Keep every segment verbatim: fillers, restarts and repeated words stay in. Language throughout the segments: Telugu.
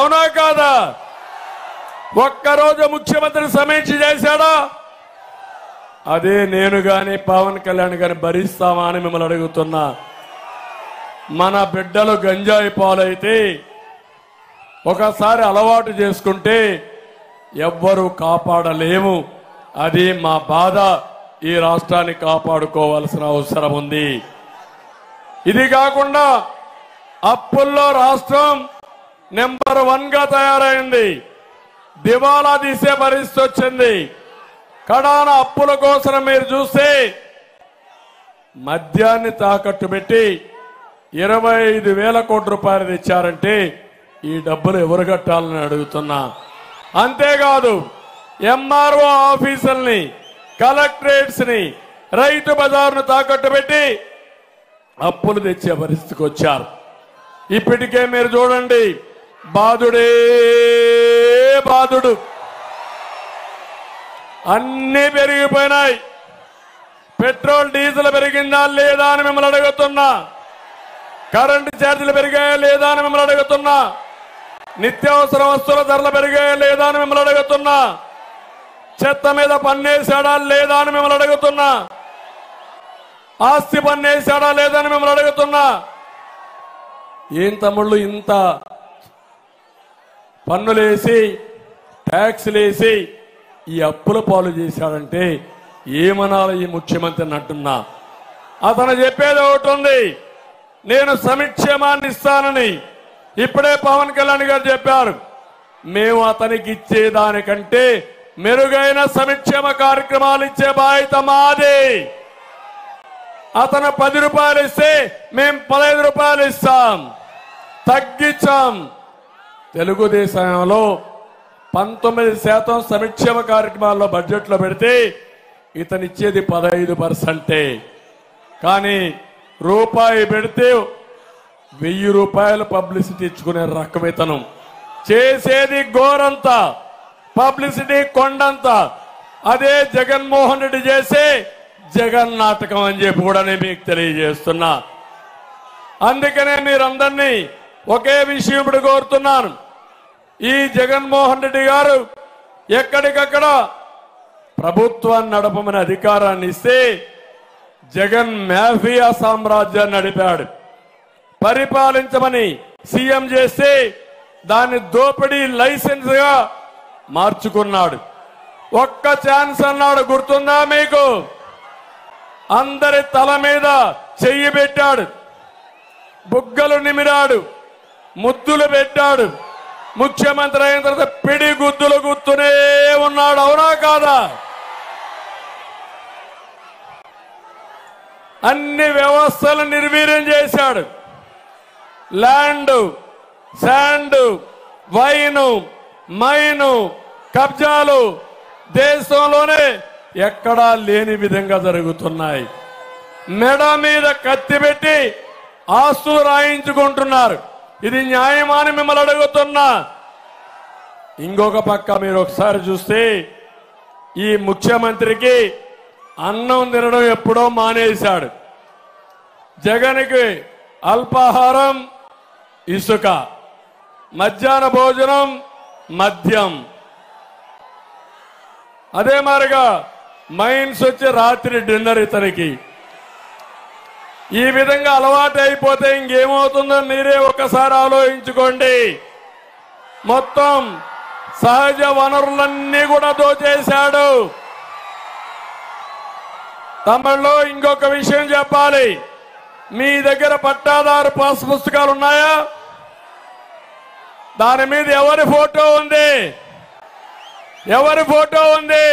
అవునా కాదా? ఒక్కరోజు ముఖ్యమంత్రి సమీక్ష చేశాడా? అదే నేను గాని పవన్ కళ్యాణ్ గాని భరిస్తామా అని మిమ్మల్ని అడుగుతున్నా. మన బిడ్డలు గంజాయి పాలైతే ఒకసారి అలవాటు చేసుకుంటే ఎవ్వరూ కాపాడలేము. అది మా బాధ. ఈ రాష్ట్రాన్ని కాపాడుకోవాల్సిన అవసరం ఉంది. ఇది కాకుండా అప్పుల్లో రాష్ట్రం నెంబర్ వన్ గా తయారైంది. దివాలా తీసే పరిస్థితి వచ్చింది. కడాన అప్పుల కోసం మీరు చూస్తే మద్యాన్ని తాకట్టు పెట్టి ఇరవై ఐదు వేల కోట్ల రూపాయలు తెచ్చారంటే ఈ డబ్బులు ఎవరు కట్టాలని అడుగుతున్నా. అంతేకాదు ఎంఆర్ఓ ఆఫీసుల్ని, కలెక్టరేట్స్ ని, రైతు బజార్ను తాకట్టు పెట్టి అప్పులు తెచ్చే పరిస్థితికి వచ్చారు. ఇప్పటికే మీరు చూడండి, బాధుడే బాధుడు, అన్ని పెరిగిపోయినాయి. పెట్రోల్ డీజిల్ పెరిగిందా లేదా అని మిమ్మల్ని అడుగుతున్నా. కరెంటు ఛార్జీలు పెరిగాయా లేదా అని మిమ్మల్ని అడుగుతున్నా. నిత్యావసర వస్తువుల ధరలు పెరిగాయా లేదా అని మిమ్మల్ని అడుగుతున్నా. చెత్త మీద పన్నేసాడా లేదా అని మిమ్మల్ని అడుగుతున్నా. ఆస్తి పన్నేసాడా లేదా అని మిమ్మల్ని అడుగుతున్నా. ఏం తమ్ముళ్ళు ఇంత పన్నులేసి ట్యాక్స్లేసి ఈ అప్పుల పాలు చేశాడంటే ఏమనాలి ఈ ముఖ్యమంత్రిని అంటున్నా. అతను చెప్పేది ఒకటి ఉంది, నేను సంక్షేమాన్ని ఇస్తానని. ఇప్పుడే పవన్ కళ్యాణ్ గారు చెప్పారు, మేము అతనికి ఇచ్చేదానికంటే మెరుగైన సంక్షేమ కార్యక్రమాలు ఇచ్చే బాధ్యత మాది. అతను పది రూపాయలు ఇస్తే మేము పదహైదు రూపాయలు ఇస్తాం, తగ్గించాం. తెలుగుదేశంలో పంతొమ్మిది శాతం సంక్షేమ కార్యక్రమాల్లో బడ్జెట్లో పెడితే ఇతనిచ్చేది పదహైదు పర్సెంటే. కానీ రూపాయి పెడితే వెయ్యి రూపాయలు పబ్లిసిటీ ఇచ్చుకునే రకం ఇతను. చేసేది గోరంతా, పబ్లిసిటీ కొండంత. అదే జగన్మోహన్ రెడ్డి చేసే జగన్ నాటకం అని చెప్పి కూడా నేను మీకు తెలియజేస్తున్నా. అందుకనే మీరందరినీ ఒకే విషయం ఇప్పుడు కోరుతున్నాను. ఈ జగన్మోహన్ రెడ్డి గారు ఎక్కడికక్కడ ప్రభుత్వాన్ని నడపమని అధికారాన్ని ఇస్తే జగన్ మాఫియా సామ్రాజ్యాన్ని నడిపాడు. పరిపాలించమని సీఎం చేస్తే దాన్ని దోపిడీ లైసెన్స్ గా మార్చుకున్నాడు. ఒక్క ఛాన్స్ అన్నాడు, గుర్తుందా మీకు? అందరి తల మీద చెయ్యి పెట్టాడు, బుగ్గలు నిమిరాడు, ముద్దులు పెట్టాడు. ముఖ్యమంత్రి అయిన తర్వాత పిడి గుద్దులు గుర్తునే ఉన్నాడు. అవునా కాదా? అన్ని వ్యవస్థలు నిర్వీర్యం చేశాడు. ల్యాండ్, శాండ్, వైను, మైను, కబ్జాలు దేశంలోనే ఎక్కడా లేని విధంగా జరుగుతున్నాయి. మెడ మీద కత్తి పెట్టి ఆస్తులు రాయించుకుంటున్నారు. ఇది న్యాయమాని మిమ్మల్ని అడుగుతున్నా. ఇంకొక పక్క మీరు ఒకసారి చూస్తే ఈ ముఖ్యమంత్రికి అన్నం తినడం ఎప్పుడో మానేశాడు. జగన్కి అల్పాహారం ఇసుక, మధ్యాహ్న భోజనం మద్యం, అదే మారిగా మైన్స్ వచ్చి రాత్రి డిన్నర్ ఇతనికి. ఈ విధంగా అలవాటు అయిపోతే ఇంకేమవుతుందో మీరే ఒకసారి ఆలోచించుకోండి. మొత్తం సహజ వనరులన్నీ కూడా దోచేశాడు. తమిళలో ఇంకొక విషయం చెప్పాలి. మీ దగ్గర పట్టాదారు పాస్ పుస్తకాలు ఉన్నాయా? దాని మీద ఎవరి ఫోటో ఉంది? ఎవరి ఫోటో ఉంది?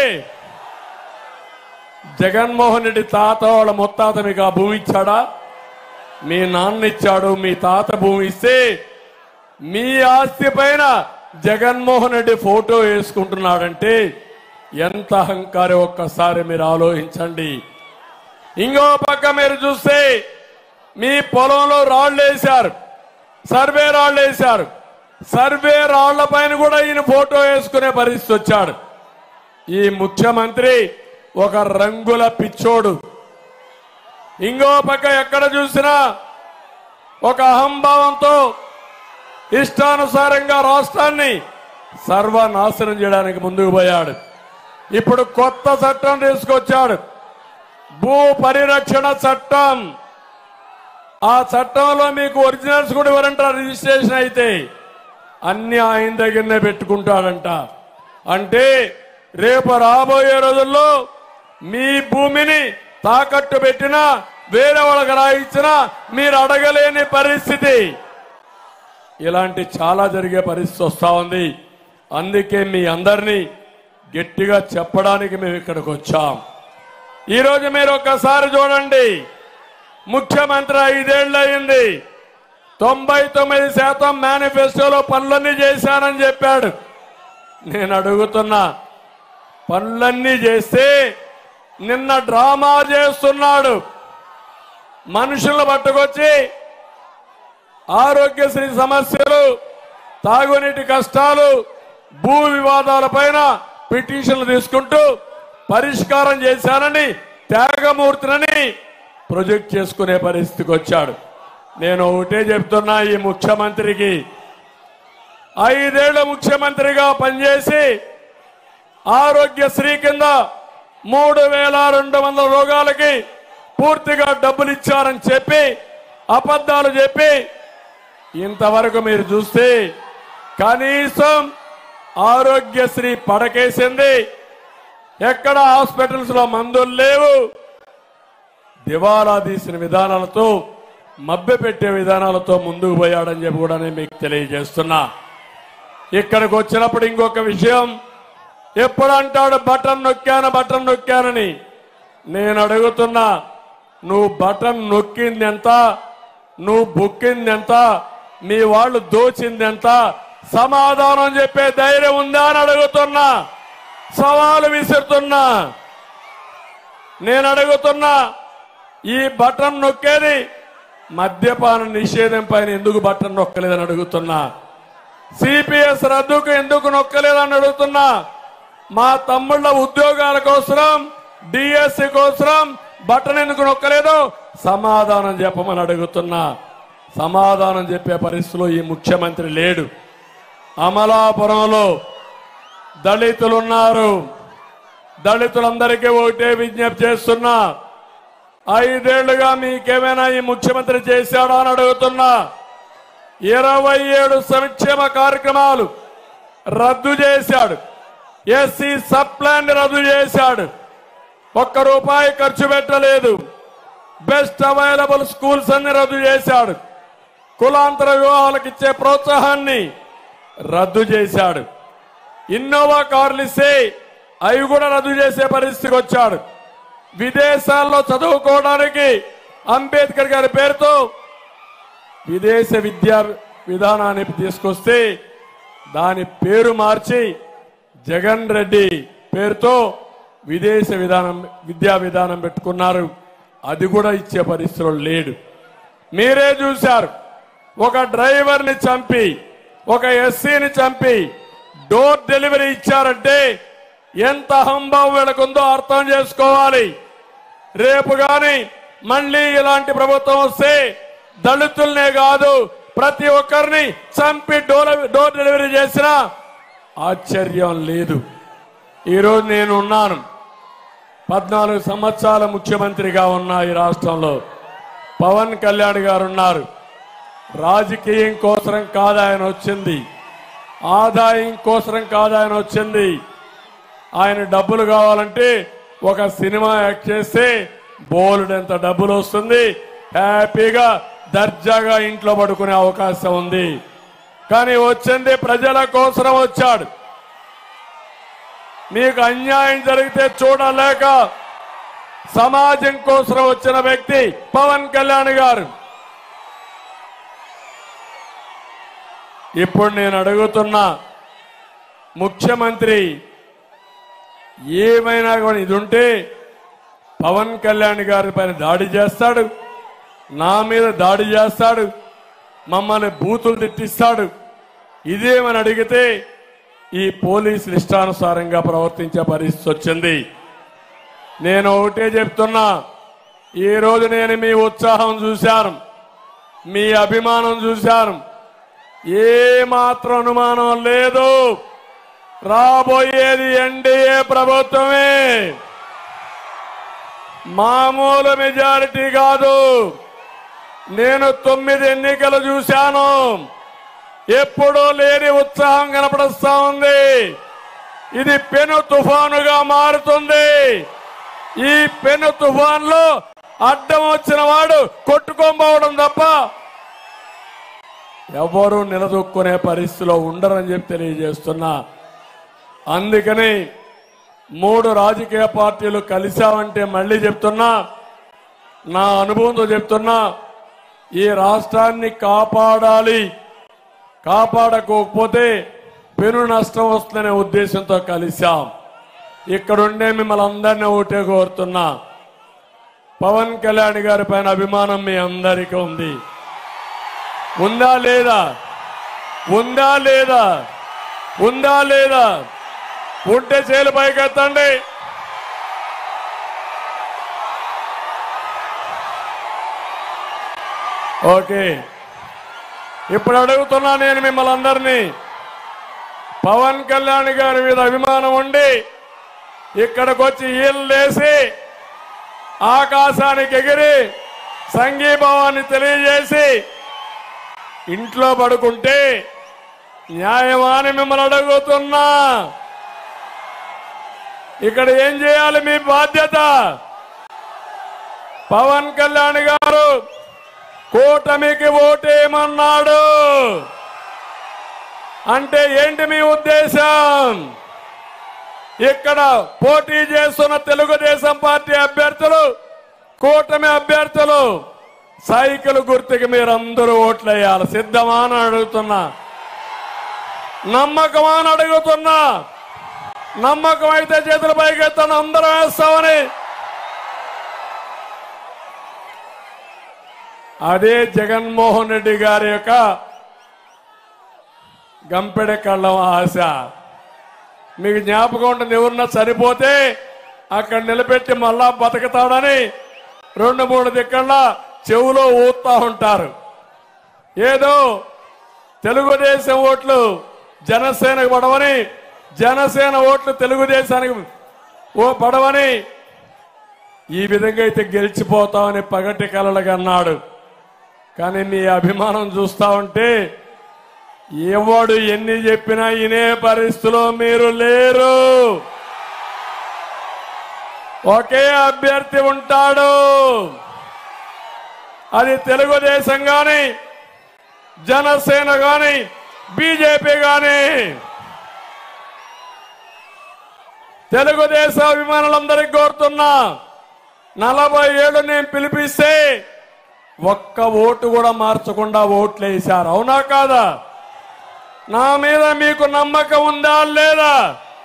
జగన్మోహన్ రెడ్డి తాత వాళ్ళ ముత్తాత మీకు ఆ భూమి ఇచ్చాడా? మీ నాన్న ఇచ్చాడు. మీ తాత భూమి ఇస్తే మీ ఆస్తి పైన జగన్మోహన్ రెడ్డి ఫోటో వేసుకుంటున్నాడంటే ఎంత అహంకారం ఒక్కసారి మీరు ఆలోచించండి. ఇంకో పక్క మీరు చూస్తే మీ పొలంలో రాళ్లు వేశారు, సర్వే రాళ్లు వేశారు. సర్వే రాళ్ల పైన కూడా ఈయన ఫోటో వేసుకునే పరిస్థితి వచ్చాడు. ఈ ముఖ్యమంత్రి ఒక రంగుల పిచ్చోడు. ఇంకో పక్క ఎక్కడ చూసినా ఒక అహంభావంతో ఇష్టానుసారంగా రాష్ట్రాన్ని సర్వనాశనం చేయడానికి ముందుకు పోయాడు. ఇప్పుడు కొత్త చట్టం తీసుకొచ్చాడు, భూ పరిరక్షణ చట్టం. ఆ చట్టంలో మీకు ఒరిజినల్స్ కూడా ఇవ్వరంటారు. రిజిస్ట్రేషన్ అయితే అన్ని ఆయన దగ్గరనే పెట్టుకుంటాడంట. అంటే రేపు రాబోయే రోజుల్లో మీ భూమిని తాకట్టు పెట్టినా వేరే వాళ్ళకి రాయించినా మీరు అడగలేని పరిస్థితి. ఇలాంటి చాలా జరిగే పరిస్థితి వస్తా ఉంది. అందుకే మీ అందరినీ గట్టిగా చెప్పడానికి మేము ఇక్కడికి వచ్చాం. ఈరోజు మీరు ఒక్కసారి చూడండి, ముఖ్యమంత్రి ఐదేళ్లు అయింది, తొంభై తొమ్మిది శాతం మేనిఫెస్టోలో పనులన్నీ చేశానని చెప్పాడు. నేను అడుగుతున్నా, పనులన్నీ చేస్తే నిన్న డ్రామా చేస్తున్నాడు. మనుషులను పట్టుకొచ్చి ఆరోగ్యశ్రీ సమస్యలు, తాగునీటి కష్టాలు, భూ వివాదాల పైన పిటిషన్లు తీసుకుంటూ పరిష్కారం చేశానని త్యాగమూర్తిని ప్రొజెక్ట్ చేసుకునే పరిస్థితికి వచ్చాడు. నేను ఒకటే చెప్తున్నా, ఈ ముఖ్యమంత్రికి ఐదేళ్ల ముఖ్యమంత్రిగా పనిచేసి ఆరోగ్యశ్రీ కింద మూడు వేల రెండు వందల రోగాలకి పూర్తిగా డబ్బులు ఇచ్చారని చెప్పి అబద్ధాలు చెప్పి ఇంతవరకు మీరు చూస్తే కనీసం ఆరోగ్యశ్రీ పడకేసింది. ఎక్కడ హాస్పిటల్స్ లో మందులు లేవు. దివాలా తీసిన విధానాలతో, మభ్యపెట్టే విధానాలతో ముందుకు పోయాడని చెప్పి కూడా నేను మీకు తెలియజేస్తున్నా. ఇక్కడికి వచ్చినప్పుడు ఇంకొక విషయం, ఎప్పుడు అంటాడు బటన్ నొక్కాను బటన్ నొక్కానని. నేను అడుగుతున్నా, నువ్వు బటన్ నొక్కింది ఎంత, నువ్వు బుక్కింది ఎంత, మీ వాళ్ళు దోచింది ఎంత, సమాధానం చెప్పే ధైర్యం ఉందా అని అడుగుతున్నా. సవాలు విసురుతున్నా. నేను అడుగుతున్నా, ఈ బటన్ నొక్కేది మద్యపాన నిషేధం పైన ఎందుకు బటన్ నొక్కలేదని అడుగుతున్నా. సిపిఎస్ రద్దుకు ఎందుకు నొక్కలేదని అడుగుతున్నా. మా తమ్ముళ్ళ ఉద్యోగాల కోసం, డిఎస్సి కోసం బటన్ ఎందుకు నొక్కలేదో సమాధానం చెప్పమని అడుగుతున్నా. సమాధానం చెప్పే పరిస్థితిలో ఈ ముఖ్యమంత్రి లేడు. అమలాపురంలో దళితులున్నారు. దళితులందరికీ ఒకటే విజ్ఞప్తి చేస్తున్నా, ఐదేళ్లుగా మీకేమైనా ఈ ముఖ్యమంత్రి చేశాడా అని అడుగుతున్నా. ఇరవై ఏడు సంక్షేమ కార్యక్రమాలు రద్దు చేశాడు. ఎస్సీ సబ్ ప్లాన్ రద్దు చేశాడు. ఒక్క రూపాయి ఖర్చు పెట్టలేదు. బెస్ట్ అవైలబుల్ స్కూల్స్ అన్ని రద్దు చేశాడు. కులాంతర వివాహాలకు ఇచ్చే ప్రోత్సాహాన్ని రద్దు చేశాడు. ఇన్నోవా కార్లు ఇస్తే అవి కూడా రద్దు చేసే పరిస్థితికి వచ్చాడు. విదేశాల్లో చదువుకోవడానికి అంబేద్కర్ గారి పేరుతో విదేశ విద్యా విధానాన్ని తీసుకొస్తే దాని పేరు మార్చి జగన్ రెడ్డి పేరుతో విదేశ విధానం విద్యా విధానం పెట్టుకున్నారు. అది కూడా ఇచ్చే పరిస్థితిలో లేడు. మీరే చూశారు, ఒక డ్రైవర్ని చంపి, ఒక ఎస్సీని చంపి డోర్ డెలివరీ ఇచ్చారంటే ఎంత అహంభావం వీళ్ళకుందో అర్థం చేసుకోవాలి. రేపు గాని మళ్ళీ ఇలాంటి ప్రభుత్వం వస్తే దళితుల్నే కాదు ప్రతి ఒక్కరిని చంపి డోర్ డోర్ డెలివరీ చేసినా ఆశ్చర్యం లేదు. ఈరోజు నేను ఉన్నాను, పద్నాలుగు సంవత్సరాల ముఖ్యమంత్రిగా ఉన్నా ఈ రాష్ట్రంలో. పవన్ కళ్యాణ్ గారు ఉన్నారు. రాజకీయం కోసం కాదు ఆయన వచ్చింది, ఆదాయం కోసం కాదు ఆయన వచ్చింది. ఆయన డబ్బులు కావాలంటే ఒక సినిమా యాక్ట్ చేస్తే బోల్డెంత డబ్బులు వస్తుంది, హ్యాపీగా దర్జాగా ఇంట్లో పడుకునే అవకాశం ఉంది. కానీ వచ్చింది ప్రజల కోసం వచ్చాడు. మీకు అన్యాయం జరిగితే చూడలేక సమాజం కోసం వచ్చిన వ్యక్తి పవన్ కళ్యాణ్ గారు. ఇప్పుడు నేను అడుగుతున్నా, ముఖ్యమంత్రి ఏమైనా కూడా ఇది ఉంటే పవన్ కళ్యాణ్ గారి పైన దాడి చేస్తాడు, నా మీద దాడి చేస్తాడు, మమ్మల్ని బూతులు తిట్టిస్తాడు. ఇదేమని అడిగితే ఈ పోలీసులు ఇష్టానుసారంగా ప్రవర్తించే పరిస్థితి వచ్చింది. నేను ఒకటే చెప్తున్నా, ఈ రోజు నేను మీ ఉత్సాహం చూశాను, మీ అభిమానం చూశాను. ఏ మాత్రం అనుమానం లేదు, రాబోయేది ఎన్డీఏ ప్రభుత్వమే. మామూలు మెజారిటీ కాదు. నేను తొమ్మిది ఎన్నికలు చూశాను, ఎప్పుడూ లేని ఉత్సాహం కనపడుస్తా ఉంది. ఇది పెను తుఫానుగా మారుతుంది. ఈ పెను తుఫాన్లో అడ్డం వచ్చిన వాడు కొట్టుకోబోవడం తప్ప ఎవరు నిలదొక్కునే పరిస్థితిలో ఉండరని చెప్పి తెలియజేస్తున్నా. అందుకని మూడు రాజకీయ పార్టీలు కలిశామంటే మళ్ళీ చెప్తున్నా, నా అనుభవంతో చెప్తున్నా, ఈ రాష్ట్రాన్ని కాపాడాలి. కాపాడకపోతే పెను నష్టం వస్తుందనే ఉద్దేశంతో కలిశాం. ఇక్కడుండే మిమ్మల్ని అందరినీ ఒకటే కోరుతున్నా, పవన్ కళ్యాణ్ గారి పైన అభిమానం మీ అందరికీ ఉంది. ఉందా లేదా? ఉందా లేదా? ఉందా లేదా? ఉంటే చేలు పైకెత్తండి. ఓకే, ఇప్పుడు అడుగుతున్నా నేను మిమ్మల్ని అందరినీ, పవన్ కళ్యాణ్ గారి మీద అభిమానం ఉండి ఇక్కడికి వచ్చి ఈళ్ళేసి ఆకాశానికి ఎగిరి సంఘీభావాన్ని తెలియజేసి ఇంట్లో పడుకుంటే న్యాయమాని మిమ్మల్ని అడుగుతున్నా. ఇక్కడ ఏం చేయాలి? మీ బాధ్యత. పవన్ కళ్యాణ్ గారు కూటమికి ఓటేయమన్నాడు అంటే ఏంటి మీ ఉద్దేశం? ఇక్కడ పోటీ చేస్తున్న తెలుగుదేశం పార్టీ అభ్యర్థులు, కూటమి అభ్యర్థులు సైకిల్ గుర్తుకి మీరందరూ ఓట్లేయాలి. సిద్ధమా అని అడుగుతున్నా. నమ్మకమా అని అడుగుతున్నా. నమ్మకం అయితే చేతుల పైకెత్తాను, అందరం వేస్తామని. అదే జగన్మోహన్ రెడ్డి గారి యొక్క గంపెడ కళ్ళం ఆశ. మీకు జ్ఞాపకం ఉంటుంది, ఎవరన్నా చనిపోతే అక్కడ నిలబెట్టి మళ్ళా బతుకుతాడని రెండు మూడు దిక్కల్లా చెవులో ఊతా ఉంటారు. ఏదో తెలుగుదేశం ఓట్లు జనసేనకు పడవని, జనసేన ఓట్లు తెలుగుదేశానికి ఓ పడవని, ఈ విధంగా అయితే గెలిచిపోతామని పగటి కలలుగా అన్నాడు. కానీ మీ అభిమానం చూస్తా ఉంటే ఎవడు ఎన్ని చెప్పినా ఇనే పరిస్థితిలో మీరు లేరు. ఒకే అభ్యర్థి ఉంటాడు, అది తెలుగుదేశం గాని, జనసేన గాని, బీజేపీ గాని. తెలుగుదేశం అభిమానులందరికీ కోరుతున్నా, నలభై ఏళ్ళు నేను పిలిపిస్తే ఒక్క ఓటు కూడా మార్చకుండా ఓట్లు వేశారు. అవునా కాదా? నా మీద మీకు నమ్మకం ఉందా లేదా?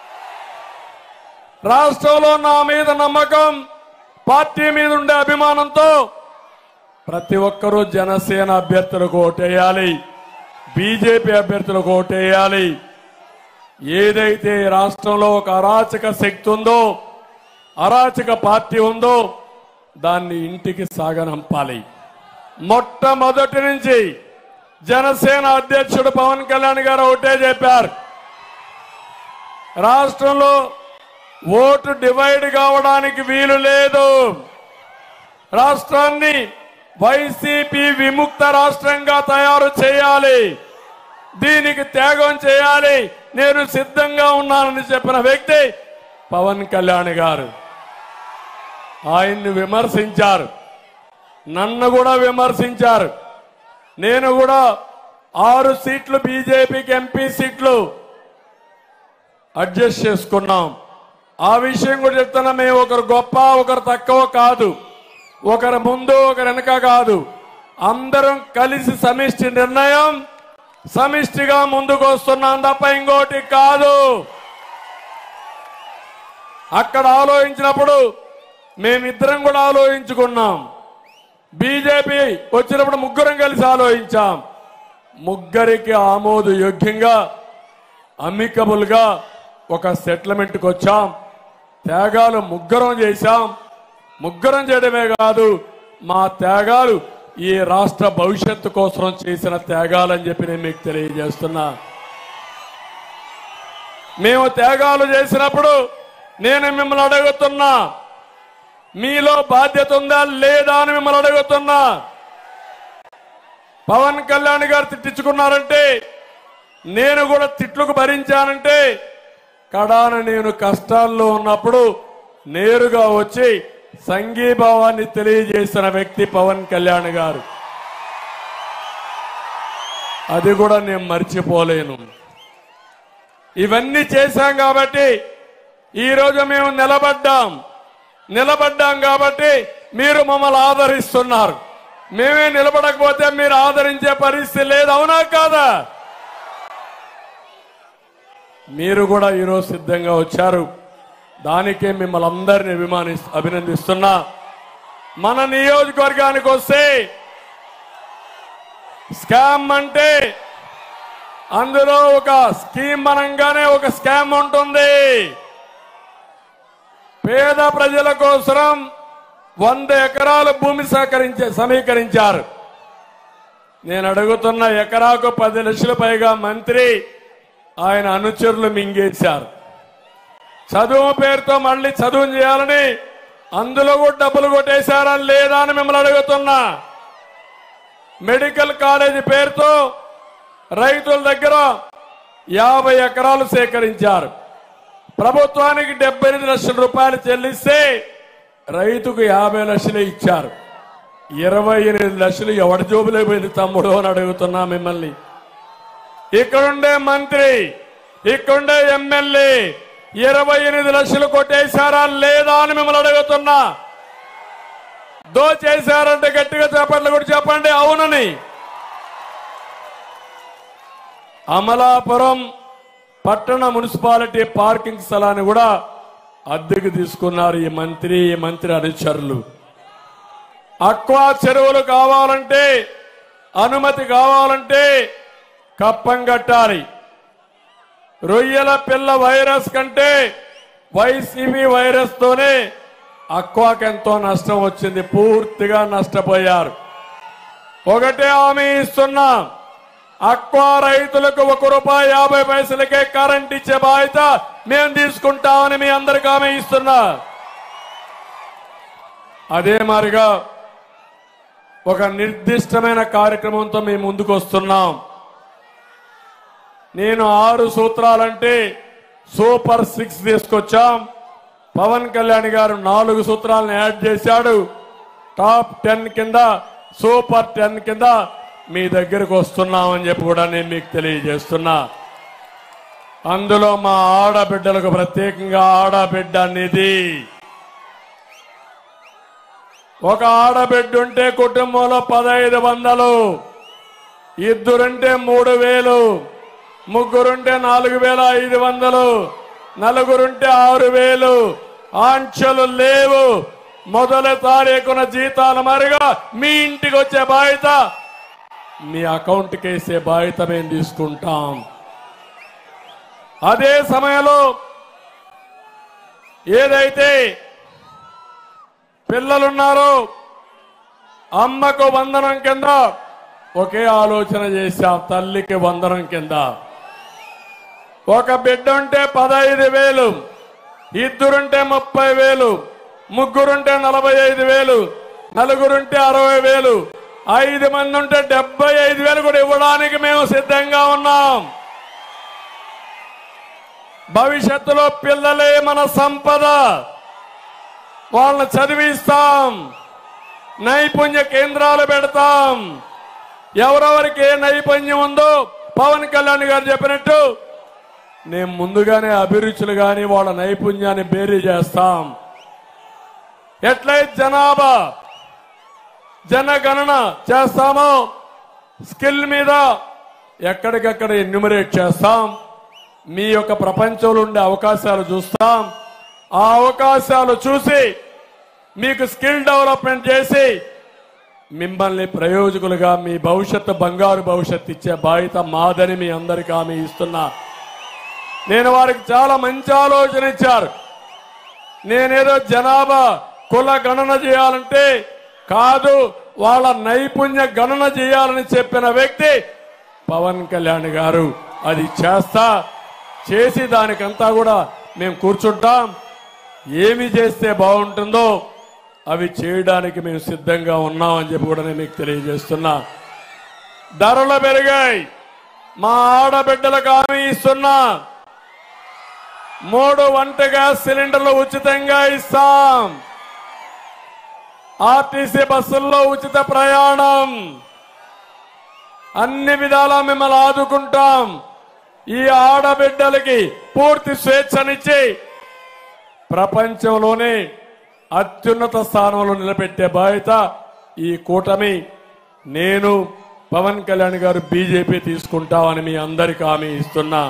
రాష్ట్రంలో నా మీద నమ్మకం, పార్టీ మీద ఉండే అభిమానంతో ప్రతి ఒక్కరూ జనసేన అభ్యర్థులకు ఓటేయాలి, బీజేపీ అభ్యర్థులకు ఓటేయాలి. ఏదైతే రాష్ట్రంలో ఒక అరాచక శక్తి ఉందో, అరాచక పార్టీ ఉందో దాన్ని ఇంటికి సాగనంపాలి. మొట్టమొదటి నుంచి జనసేన అధ్యక్షుడు పవన్ కళ్యాణ్ గారు ఒకటే చెప్పారు, రాష్ట్రంలో ఓటు డివైడ్ కావడానికి వీలు లేదు. రాష్ట్రాన్ని వైసీపీ విముక్త రాష్ట్రంగా తయారు చేయాలి, దీనికి త్యాగం చేయాలి, నేను సిద్ధంగా ఉన్నానని చెప్పిన వ్యక్తి పవన్ కళ్యాణ్ గారు. ఆయన్ని విమర్శించారు, నన్ను కూడా విమర్శించారు. నేను కూడా ఆరు సీట్లు బీజేపీకి ఎంపీ సీట్లు అడ్జస్ట్ చేసుకున్నాం. ఆ విషయం కూడా చెప్తున్నా, మేము ఒకరు గొప్ప ఒకరు తక్కువ కాదు, ఒకరు ముందు ఒకరు వెనక కాదు, అందరం కలిసి సమిష్టి నిర్ణయం సమిష్టిగా ముందుకు వస్తున్నాం తప్ప ఇంకోటి కాదు. అక్కడ ఆలోచించినప్పుడు మేమిద్దరం కూడా ఆలోచించుకున్నాం. బీజేపీ వచ్చినప్పుడు ముగ్గురం కలిసి ఆలోచించాం. ముగ్గురికి ఆమోదయోగ్యంగా అమికబుల్ గా ఒక సెటిల్మెంట్కి వచ్చాం. త్యాగాలు ముగ్గురం చేశాం. ముగ్గురం చేయడమే కాదు, మా త్యాగాలు ఈ రాష్ట్ర భవిష్యత్తు కోసం చేసిన త్యాగాలని చెప్పి నేను మీకు తెలియజేస్తున్నా. మేము త్యాగాలు చేసినప్పుడు నేను మిమ్మల్ని అడుగుతున్నా, మీలో బాధ్యత ఉందా లేదా అని మిమ్మల్ని అడుగుతున్నా. పవన్ కళ్యాణ్ గారు తిట్టించుకున్నారంటే, నేను కూడా తిట్లకు భరించానంటే, కడాన నేను కష్టాల్లో ఉన్నప్పుడు నేరుగా వచ్చి సంఘీభావాన్ని తెలియజేసిన వ్యక్తి పవన్ కళ్యాణ్ గారు. అది కూడా నేను మర్చిపోలేను. ఇవన్నీ చేశాం కాబట్టి ఈరోజు మేము నిలబడ్డాం. నిలబడ్డాం కాబట్టి మీరు మమ్మల్ని ఆదరిస్తున్నారు. మేమే నిలబడకపోతే మీరు ఆదరించే పరిస్థితి లేదు, అవునా కాదా? మీరు కూడా ఈరోజు సిద్ధంగా వచ్చారు. దానికే మిమ్మల్ని అందరినీ అభిమాని అభినందిస్తున్నా. మన నియోజకవర్గానికి వస్తే స్కామ్ అంటే అందులో ఒక స్కీమ్ అనగానే ఒక స్కామ్ ఉంటుంది. పేద ప్రజల కోసం వంద ఎకరాల భూమి సేకరించే సమీకరించారు. నేను అడుగుతున్న ఎకరాకు పది లక్షల పైగా మంత్రి ఆయన అనుచరులు మింగేశారు. చదువు పేరుతో మళ్ళీ చదువు చేయాలని అందులో కూడా డబ్బులు కొట్టేశారా లేదా అని మిమ్మల్ని అడుగుతున్నా. మెడికల్ కాలేజీ పేరుతో రైతుల దగ్గర యాభై ఎకరాలు సేకరించారు. ప్రభుత్వానికి డెబ్బై ఎనిమిది లక్షల రూపాయలు చెల్లిస్తే రైతుకు యాభై లక్షలే ఇచ్చారు. ఇరవై ఎనిమిది లక్షలు ఎవడి జోబులే పోయింది తమ్ముడు అని అడుగుతున్నా మిమ్మల్ని. ఇక్కడుండే మంత్రి, ఇక్కడుండే ఎమ్మెల్యే ఇరవై ఎనిమిది లక్షలు కొట్టేశారా లేదా అని మిమ్మల్ని అడుగుతున్నా. దోచేశారంటే గట్టిగా చెప్పండి కూడా చెప్పండి అవునని. అమలాపురం పట్టణ మున్సిపాలిటీ పార్కింగ్ స్థలాన్ని కూడా అద్దెకు తీసుకున్నారు ఈ మంత్రి ఈ మంత్రి అనుచరులు. అక్వా చెరువులు కావాలంటే, అనుమతి కావాలంటే కప్పం కట్టాలి. రొయ్యల పిల్ల వైరస్ కంటే వైసీపీ వైరస్ తోనే అక్వాకి ఎంతో నష్టం వచ్చింది. పూర్తిగా నష్టపోయారు. ఒకటే హామీ ఇస్తున్నా, అక్వా రైతులకు ఒక రూపాయి యాభై పైసలకే కరెంట్ ఇచ్చే బాధ్యత మేము తీసుకుంటామని మీ అందరికీ హామీ ఇస్తున్నా. అదే మాదిరిగా ఒక నిర్దిష్టమైన కార్యక్రమంతో మేము ముందుకు వస్తున్నాం. నేను ఆరు సూత్రాలంటే సూపర్ సిక్స్ తీసుకొచ్చాం. పవన్ కళ్యాణ్ గారు నాలుగు సూత్రాలను యాడ్ చేశాడు. టాప్ టెన్ కింద, సూపర్ టెన్ కింద మీ దగ్గరకు వస్తున్నామని చెప్పి కూడా నేను మీకు తెలియజేస్తున్నా. అందులో మా ఆడబిడ్డలకు ప్రత్యేకంగా ఆడబిడ్డ నిధి. ఒక ఆడబిడ్డ ఉంటే కుటుంబంలో పదహైదు వందలు, ఇద్దరుంటే మూడు వేలు, ముగ్గురుంటే నాలుగు వేల ఐదు వందలు, నలుగురుంటే ఆరు వేలు. ఆంక్షలు లేవు. మొదటి తారీఖున జీతాల మరిగా మీ ఇంటికి వచ్చే బాధ్యత, మీ అకౌంట్కి వేసే బాధ్యత మేము తీసుకుంటాం. అదే సమయంలో ఏదైతే పిల్లలున్నారో అమ్మకు వందనం కింద ఒకే ఆలోచన చేశాం. తల్లికి వందనం కింద ఒక బిడ్డ ఉంటే పదహైదు వేలు, ఇద్దరుంటే ముప్పై వేలు, ముగ్గురుంటే నలభై ఐదు వేలు, నలుగురుంటే అరవై వేలు, ఐదు మంది ఉంటే డెబ్బై ఐదు వేలు కూడా ఇవ్వడానికి మేము సిద్ధంగా ఉన్నాం. భవిష్యత్తులో పిల్లలే మన సంపద. వాళ్ళని చదివిస్తాం, నైపుణ్య కేంద్రాలు పెడతాం. ఎవరెవరికి ఏ నైపుణ్యం ఉందో పవన్ కళ్యాణ్ గారు చెప్పినట్టు నేను ముందుగానే అభిరుచులు గాని వాళ్ళ నైపుణ్యాన్ని బేరీ చేస్తాం. ఎట్లయితే జనాభా జనగణన చేస్తామో స్కిల్ మీద ఎక్కడికక్కడ ఎన్యూమరేట్ చేస్తాం. మీ యొక్క ప్రపంచంలో ఉండే అవకాశాలు చూస్తాం. ఆ అవకాశాలు చూసి మీకు స్కిల్ డెవలప్మెంట్ చేసి మిమ్మల్ని ప్రయోజకులుగా మీ భవిష్యత్తు బంగారు భవిష్యత్తు ఇచ్చే బాధ్యత మాదని మీ అందరికీ హామీ ఇస్తున్నా. నేను వారికి చాలా మంచి ఆలోచన ఇచ్చారు. నేనేదో జనాభా కుల గణన చేయాలంటే కాదు, వాళ్ళ నైపుణ్య గణన చేయాలని చెప్పిన వ్యక్తి పవన్ కళ్యాణ్ గారు. అది చేస్తా చేసి దానికంతా కూడా మేము కూర్చుంటాం. ఏమి చేస్తే బాగుంటుందో అవి చేయడానికి మేము సిద్ధంగా ఉన్నామని చెప్పి కూడా నేను మీకు తెలియజేస్తున్నా. ధరలు పెరిగాయి, మా ఆడబిడ్డలకు హామీ ఇస్తున్నా. మూడు వంట గ్యాస్ సిలిండర్లు ఉచితంగా ఇస్తాం. ఆర్టీసీ బస్సుల్లో ఉచిత ప్రయాణం, అన్ని విధాలా మిమ్మల్ని ఆదుకుంటాం. ఈ ఆడబిడ్డలకి పూర్తి స్వేచ్ఛనిచ్చి ప్రపంచంలోనే అత్యున్నత స్థానంలో నిలబెట్టే బాధ్యత ఈ కూటమి, నేను, పవన్ కళ్యాణ్ గారు, బీజేపీ తీసుకుంటామని మీ అందరికీ హామీ ఇస్తున్నా.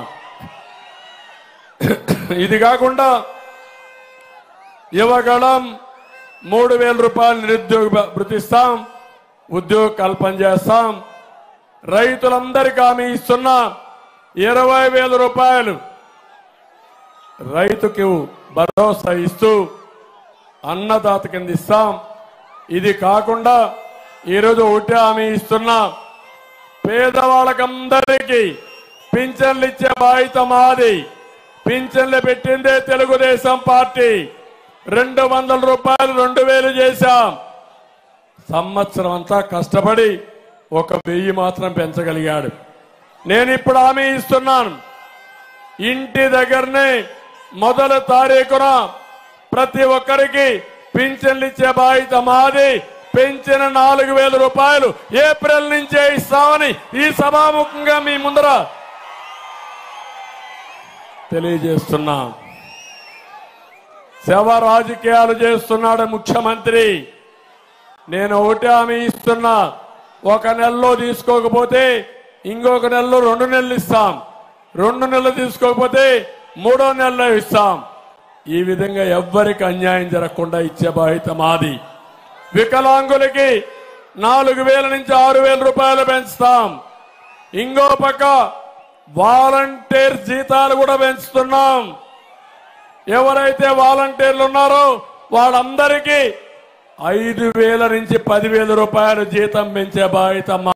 ఇది కాకుండా యువగళం మూడు వేల రూపాయలు నిరుద్యోగ భృతిస్తాం, ఉద్యోగ కల్పన చేస్తాం. రైతులందరికీ హామీ ఇస్తున్నా. ఇరవై వేల రూపాయలు రైతుకు భరోసా ఇస్తూ అన్నదాత కింద ఇస్తాం. ఇది కాకుండా ఈరోజు ఒకటే హామీ ఇస్తున్నా. పేదవాళ్ళకందరికీ పింఛన్లు ఇచ్చే బాధ్యత మాది. పింఛన్లు పెట్టిందే తెలుగుదేశం పార్టీ. రెండు వందల రూపాయలు రెండు వేలు చేశాం. సంవత్సరం అంతా కష్టపడి ఒక వెయ్యి మాత్రం పెంచగలిగాడు. నేను ఇప్పుడు హామీ ఇస్తున్నాను. ఇంటి దగ్గరనే మొదటి తారీఖున ప్రతి ఒక్కరికి పింఛన్లు ఇచ్చే బాధ్యత మాది. పెంచిన నాలుగు వేల రూపాయలు ఏప్రిల్ నుంచే ఇస్తామని ఈ సభాముఖంగా మీ ముందర తెలియజేస్తున్నా. శవ రాజకీయాలు చేస్తున్నాడు ముఖ్యమంత్రి. నేను ఒకటి హామీ ఇస్తున్నా. ఒక నెలలో తీసుకోకపోతే ఇంకొక నెలలో రెండు నెలలు ఇస్తాం. రెండు నెలలు తీసుకోకపోతే మూడో నెలలో ఇస్తాం. ఈ విధంగా ఎవ్వరికి అన్యాయం జరగకుండా ఇచ్చే బాధ్యత మాది. వికలాంగులకి నాలుగు వేల నుంచి ఆరు వేల రూపాయలు పెంచుతాం. ఇంకో పక్క వాలంటీర్ జీతాలు కూడా పెంచుతున్నాం. ఎవరైతే వాలంటీర్లు ఉన్నారో వాళ్ళందరికీ ఐదు వేల నుంచి పదివేల రూపాయలు జీతం పెంచే బాధ్యత